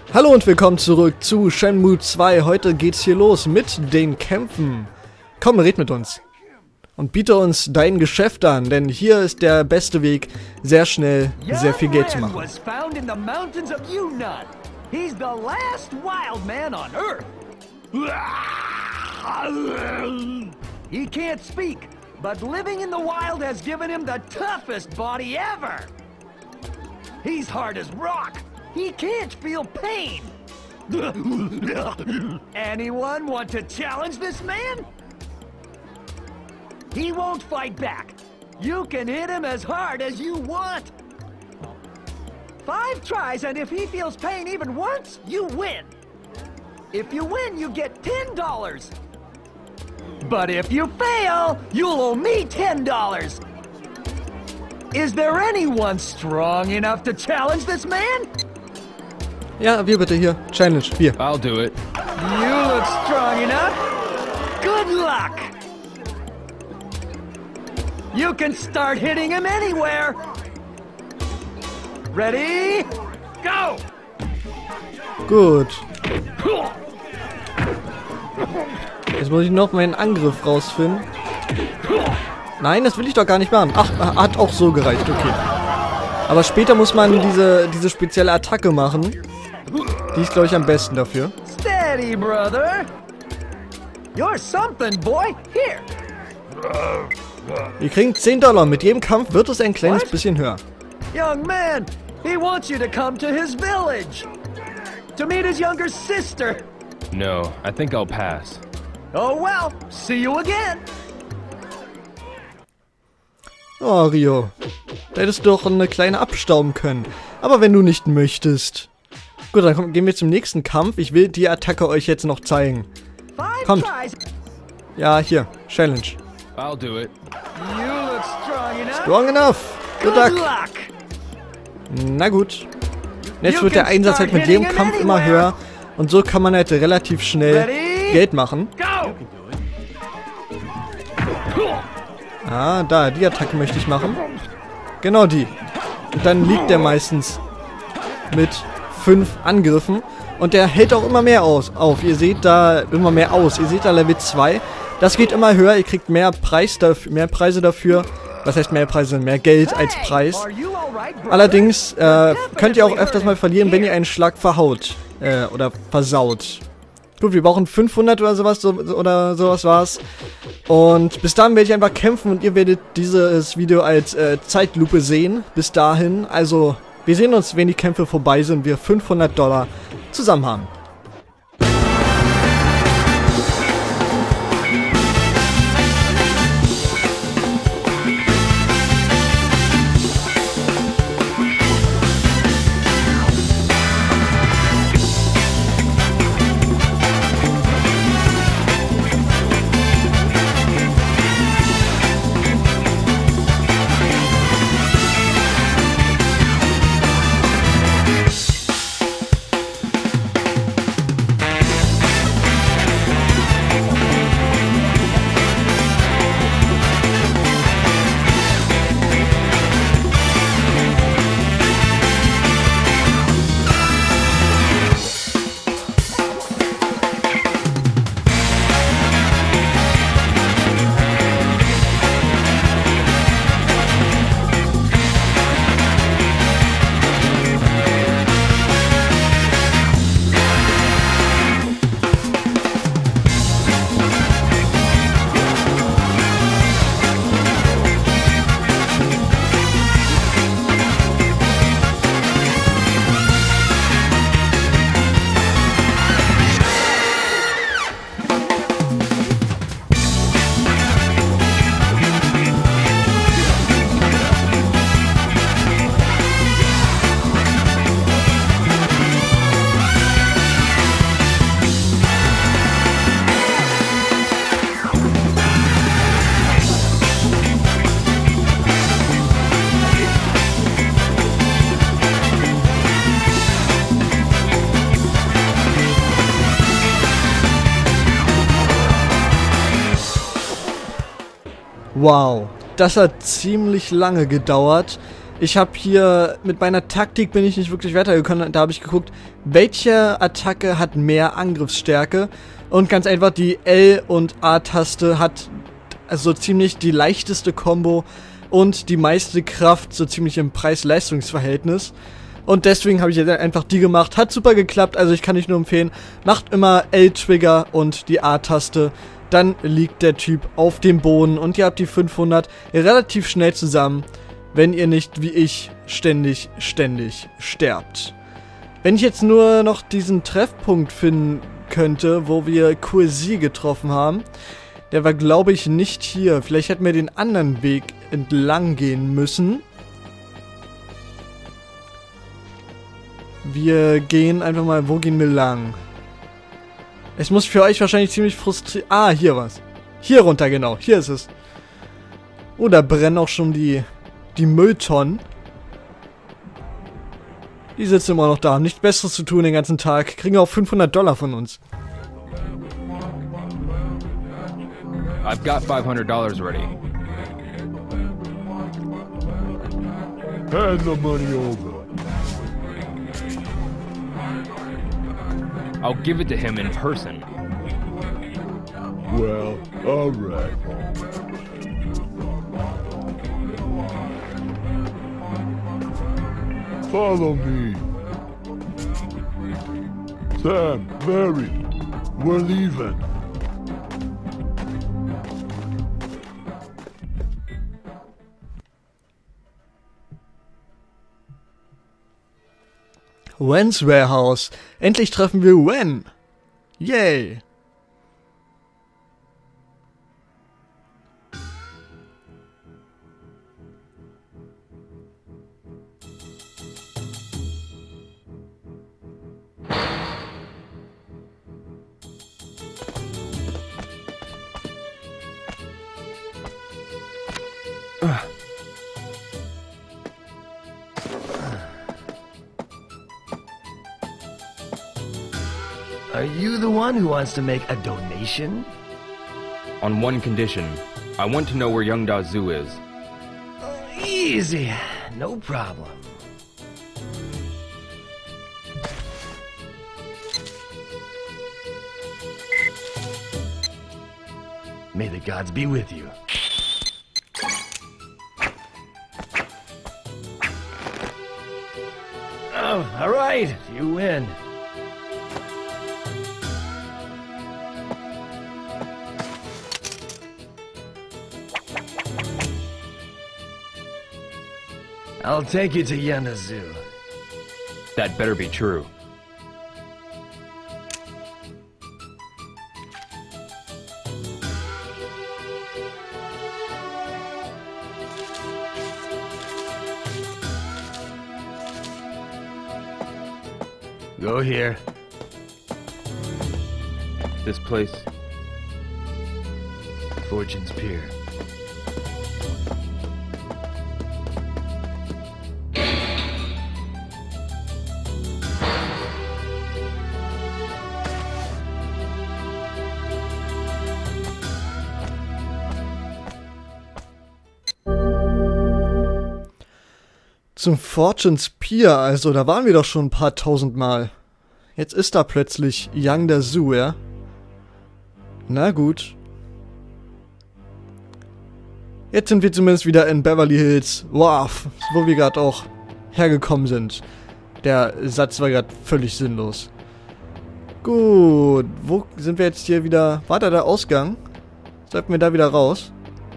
Hallo und willkommen zurück zu Shenmue 2. Heute geht's hier los mit den Kämpfen. Komm, red mit uns. Und biete uns dein Geschäft an, denn hier ist der beste Weg, sehr schnell sehr viel Geld zu machen. He's the last wild man on Earth. He can't speak, but living in the wild has given him the toughest body ever. He's hard as rock. He can't feel pain. Anyone want to challenge this man? He won't fight back. You can hit him as hard as you want. 5 tries, and if he feels pain even once, you win. If you win, you get $10. But if you fail, you'll owe me $10. Is there anyone strong enough to challenge this man? Ja, wir bitte hier. Challenge, wir. I'll do it. You look strong enough. Good luck. You can start hitting him anywhere. Ready? Go! Gut. Jetzt muss ich noch meinen Angriff rausfinden. Nein, das will ich doch gar nicht machen. Ach, hat auch so gereicht, okay. Aber später muss man diese spezielle Attacke machen. Die ist, glaube ich, am besten dafür. Steady, brother. You're something, boy. Here. Wir kriegen $10. Mit jedem Kampf wird es ein kleines bisschen höher. Young man, he wants you to come to his village. To meet his younger sister. No, I think I'll pass. Oh well, see you again. Oh, Rio. Da hättest du doch eine kleine abstauben können. Aber wenn du nicht möchtest. Gut, dann gehen wir zum nächsten Kampf. Ich will die Attacke euch jetzt noch zeigen. 5 Kommt. tries. Ja, hier. Challenge. I'll do it. You look strong enough. Strong enough. Good Good luck. luck. Na gut. Jetzt wird der Einsatz halt mit jedem Kampf immer höher. Und so kann man halt relativ schnell Geld machen. Go. Ah, da, die Attacke möchte ich machen. Genau die. Und dann liegt der meistens mit 5 Angriffen. Und der hält auch immer mehr auf. Ihr seht da immer mehr aus. Ihr seht da Level 2. Das geht immer höher. Ihr kriegt mehr Preise dafür. Was heißt mehr Preise? Mehr Geld als Preis. Are you all right, brother? Allerdings könnt ihr auch öfters mal verlieren, wenn ihr einen Schlag verhaut. Oder versaut. Gut, wir brauchen 500 oder sowas, oder sowas war's. Und bis dahin werde ich einfach kämpfen und ihr werdet dieses Video als Zeitlupe sehen. Bis dahin, also wir sehen uns, wenn die Kämpfe vorbei sind, wir $500 zusammen haben. Wow, das hat ziemlich lange gedauert. Ich habe hier, mit meiner Taktik bin ich nicht wirklich weitergekommen. Da habe ich geguckt, welche Attacke hat mehr Angriffsstärke. Und ganz einfach, die L- und A-Taste hat also ziemlich die leichteste Combo und die meiste Kraft, so ziemlich im Preis-Leistungs-Verhältnis. Und deswegen habe ich jetzt einfach die gemacht. Hat super geklappt, also ich kann euch nur empfehlen, macht immer L-Trigger und die A-Taste. Dann liegt der Typ auf dem Boden und ihr habt die 500 relativ schnell zusammen, wenn ihr nicht wie ich ständig sterbt. Wenn ich jetzt nur noch diesen Treffpunkt finden könnte, wo wir Kursi getroffen haben, der war, glaube ich, nicht hier. Vielleicht hätten wir den anderen Weg entlang gehen müssen. Wir gehen einfach mal, wo gehen wir lang? Es muss für euch wahrscheinlich ziemlich frustrierend... Ah, hier was. Hier runter, genau. Hier ist es. Oh, da brennen auch schon die Mülltonnen. Die sitzen immer noch da, haben nichts Besseres zu tun den ganzen Tag. Kriegen auch $500 von uns. I've got $500 ready. Hand the money over. I'll give it to him in person. Well, all right. Follow me. Sam, Mary, we're leaving. Wens Warehouse. Endlich treffen wir Wen. Yay. Are you the one who wants to make a donation? On one condition. I want to know where young Dazu is. Easy. No problem. May the gods be with you. Oh, all right. You win. I'll take you to Yanazu. That better be true. Go here. This place. Fortune's Pier. Zum Fortune's Pier, also da waren wir doch schon ein paar tausend Mal. Jetzt ist da plötzlich Young Dazu, ja? Na gut. Jetzt sind wir zumindest wieder in Beverly Hills. Wow, wo wir gerade auch hergekommen sind. Der Satz war gerade völlig sinnlos. Gut, wo sind wir jetzt hier wieder? War da der Ausgang? Sollten wir da wieder raus?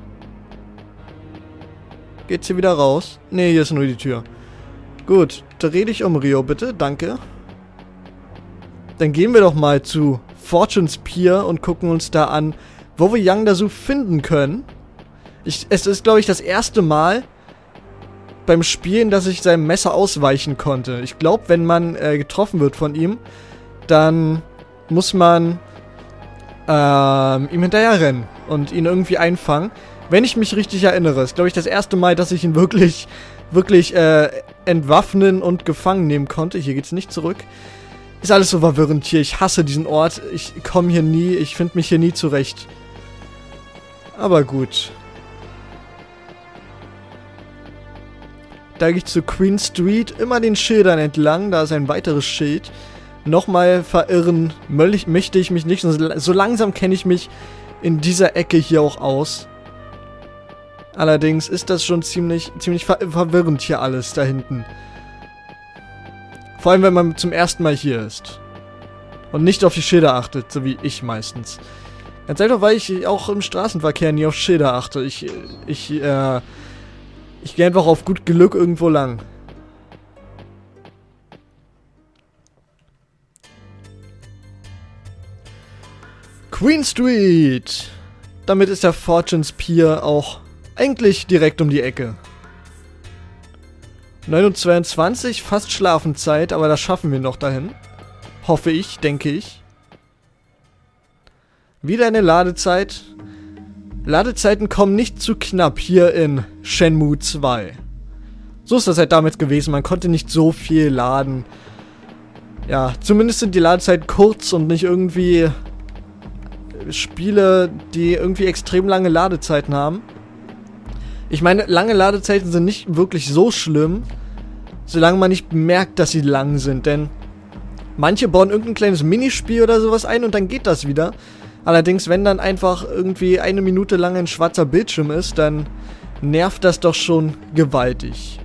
Geht's hier wieder raus? Ne, hier ist nur die Tür. Gut, dreh dich um, Rio, bitte. Danke. Dann gehen wir doch mal zu Fortune's Pier und gucken uns da an, wo wir Young Dazu finden können. Es ist, glaube ich, das erste Mal beim Spielen, dass ich seinem Messer ausweichen konnte. Ich glaube, wenn man getroffen wird von ihm, dann muss man ihm hinterher rennen und ihn irgendwie einfangen. Wenn ich mich richtig erinnere, ist, glaube ich, das erste Mal, dass ich ihn wirklich entwaffnen und gefangen nehmen konnte. Hier geht's nicht zurück. Ist alles so verwirrend hier. Ich hasse diesen Ort. Ich komme hier nie. Ich finde mich hier nie zurecht. Aber gut. Da gehe ich zu Queen Street, immer den Schildern entlang, da ist ein weiteres Schild. Nochmal verirren möchte ich mich nicht, so langsam kenne ich mich in dieser Ecke hier auch aus. Allerdings ist das schon ziemlich verwirrend hier alles da hinten. Vor allem, wenn man zum ersten Mal hier ist. Und nicht auf die Schilder achtet, so wie ich meistens. Ganz einfach, weil ich auch im Straßenverkehr nie auf Schilder achte. Ich gehe einfach auf gut Glück irgendwo lang. Queen Street! Damit ist der Fortune's Pier auch eigentlich direkt um die Ecke. 9:22 Uhr, fast Schlafenszeit, aber das schaffen wir noch dahin. Hoffe ich, denke ich. Wieder eine Ladezeit. Ladezeiten kommen nicht zu knapp hier in Shenmue 2. So ist das halt damit gewesen, man konnte nicht so viel laden. Ja, zumindest sind die Ladezeiten kurz und nicht irgendwie Spiele, die irgendwie extrem lange Ladezeiten haben. Ich meine, lange Ladezeiten sind nicht wirklich so schlimm, solange man nicht merkt, dass sie lang sind, denn manche bauen irgendein kleines Minispiel oder sowas ein und dann geht das wieder. Allerdings, wenn dann einfach irgendwie 1 Minute lang ein schwarzer Bildschirm ist, dann nervt das doch schon gewaltig.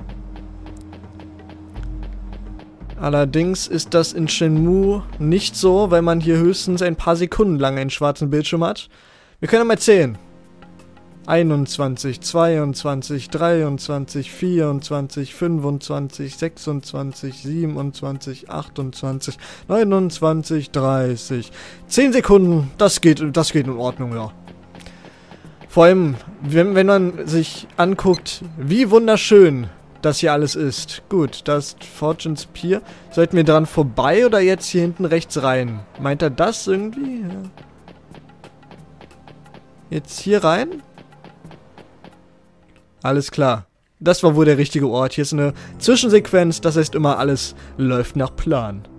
Allerdings ist das in Shenmue nicht so, weil man hier höchstens ein paar Sekunden lang einen schwarzen Bildschirm hat. Wir können mal zählen. 21, 22, 23, 24, 25, 26, 27, 28, 29, 30. 10 Sekunden, das geht in Ordnung, ja. Vor allem, wenn man sich anguckt, wie wunderschön das hier alles ist. Gut, das ist Fortune's Pier. Sollten wir dran vorbei oder jetzt hier hinten rechts rein? Meint er das irgendwie? Ja. Jetzt hier rein? Alles klar. Das war wohl der richtige Ort. Hier ist eine Zwischensequenz, das heißt immer, alles läuft nach Plan.